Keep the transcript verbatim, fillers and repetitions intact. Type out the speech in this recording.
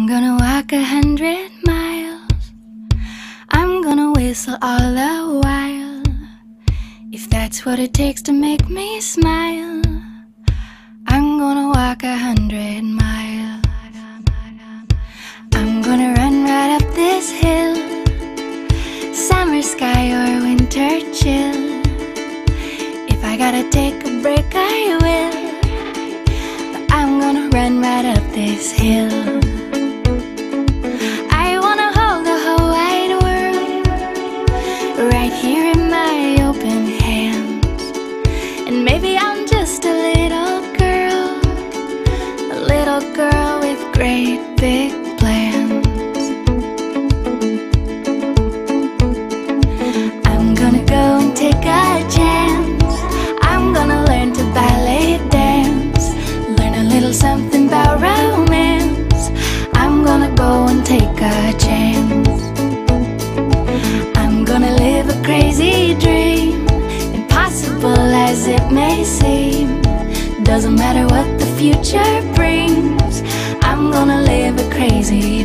gonna walk a hundred miles. I'm gonna whistle all the while. If that's what it takes to make me smile, I'm gonna walk a hundred miles. I'm gonna run right up this hill, summer sky or winter chill. If I gotta take a break, I will, but I'm gonna run right up this hill. I wanna hold the whole wide world right here in my open hands. And maybe I'm just a little girl, a little girl with great big plans. I'm gonna go and take a chance. I'm gonna learn to ballet dance, learn a little something about romance. I'm gonna go and take a chance. I'm gonna live a crazy dream, impossible as it may seem. Doesn't matter what the future brings, I'm gonna live a crazy